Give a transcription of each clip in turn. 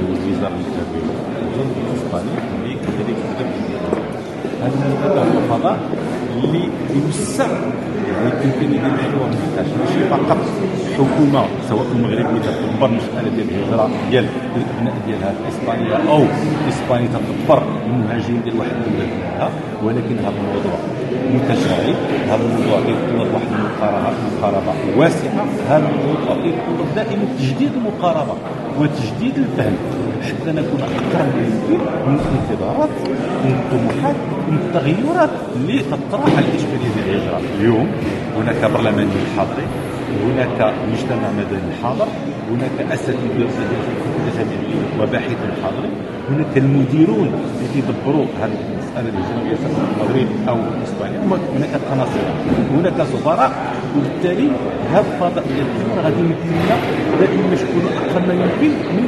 الوزاره الكبيره الاسباني اللي كذلك هذا المنتدى هو فضاء اللي يوسع يعني الامكانيه ديال الحوار ماشي فقط حكومه سواء المغربيه تدبر المساله ديال الهجره ديال الابناء ديالها في اسبانيا او اسبانيا تدبر المهاجرين ديال واحد البلاد ديالها، ولكن هذا الموضوع متشعب، هذا الموضوع كيتطلب واحد المقاربه واسعه، هذا الموضوع كيتطلب دائما تجديد المقاربه وتجديد الفهم حتى نكون اقرب ما يمكن من الانتظارات من الطموحات من التغيرات اللي تطرح على الاشكاليه ديال الهجره. اليوم هناك برلمانيين حاضرين، هناك مجتمع مدني حاضر، هناك اساتذه جامعيين وباحثين حاضرين، هناك المديرون اللي كيدبروا هذه المساله الهجريه سواء في المغرب او في اسبانيا، هناك قناصله، هناك سفراء، وبالتالي هذا الفضاء ديال الحوار غادي يمكن لنا دائما نكونوا اقل ما يمكن من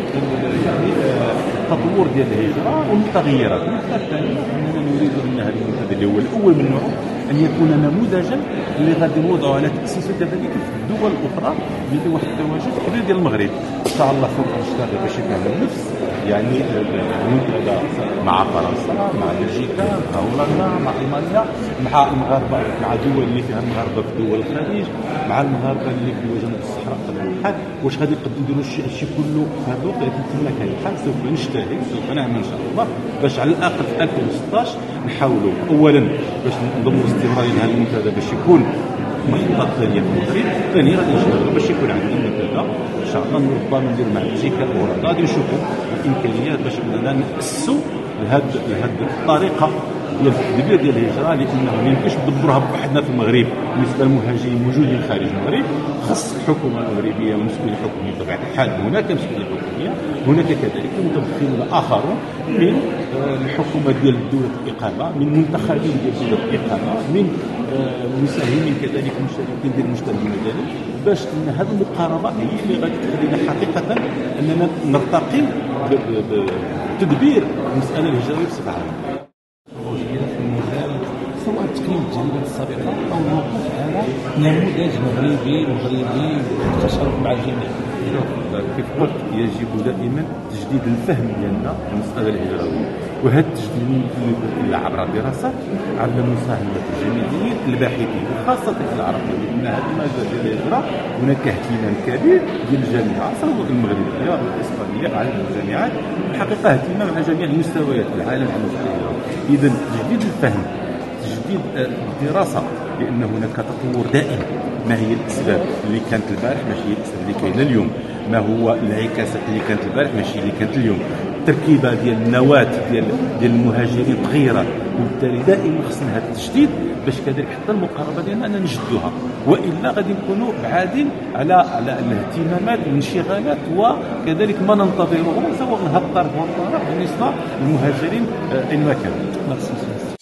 التطور ديال الهجره والتغييرات. النقطه الثانيه اننا نريد ان هذا المنتدى اللي هو الاول من نوعه ان يكون نموذجا اللي غادي نوضعوا على تاسيسه كذلك في الدول الاخرى اللي واحد التواجد كبير ديال المغرب. ان شاء الله سوف نشتغل باش يكون نفس يعني المنتدى مع فرنسا مع بلجيكا مع هولندا مع المانيا مع المغاربه مع دول اللي فيها المغاربه في دول الخليج مع المغاربه اللي في جنوب الصحراء بطبيعه الحال. واش غادي نقدروا نديروا الشيء كله في هذا الوقت اللي تمنى كاين الحال سوف نجتهد سوف نعمل ان شاء الله باش على الاقل في 2016 نحاولوا اولا باش نضمنوا استمرار هذا المنتدى باش يكون محطات ثانيه في المغرب، ثانيا غادي نشتغلوا باش يكون عندنا منتدى ان شاء الله ربما نديروا مع بلجيكا وهولندا غادي نشوفوا الامكانيات باش اننا ناسسوا لهذه الطريقه ديال التدبير ديال الهجره، لانه ما يمكنش ندبروها بوحدنا في المغرب. بالنسبه للمهاجرين الموجودين خارج المغرب خص الحكومه المغربيه والمسؤولين الحكوميين بطبيعه الحال، هناك مسؤولين حكوميه، هناك كذلك متدخلون اخرون من الحكومه ديال دوله الاقامه، من منتخبين ديال دوله الاقامه، من مساهمين كذلك مشاركين ديال المجتمع المدني، باش ان هذه المقاربه هي اللي غادي تخلينا حقيقه اننا نرتقي بتدبير المساله الهجريه بصفه عامه. سواء تكميل التجربة السابقة أو الوقوف على نموذج مغربي بالتشارك مع الجميع. كيف قلت يجب دائما تجديد الفهم ديالنا المسألة الهجروية، وهذا التجديد اللي عبر الدراسات على مساهمة الجامعيين الباحثين وخاصة في العرب، لأن هذا المجال ديال الهجرة هناك اهتمام كبير ديال الجامعات سواء المغربية أو الإسبانية على الجامعات، الحقيقة اهتمام على جميع المستويات في العالم على المستوى الهجرة. إذا تجديد الفهم تجديد الدراسة، لأن هناك تطور دائم. ما هي الأسباب اللي كانت البارح ماشي هي الأسباب اللي كاينة اليوم؟ ما هو الانعكاسات اللي كانت البارح ماشي اللي كانت اليوم؟ التركيبة ديال النواة ديال المهاجرين تغيرت، وبالتالي دائما خصنا هذا التجديد باش كذلك حتى المقاربة ديالنا أننا نجدوها، وإلا غادي نكونوا بعادين على الاهتمامات والانشغالات وكذلك ما ننتظره سواء من هذا الطرف والطرف بالنسبة للمهاجرين أينما كانوا.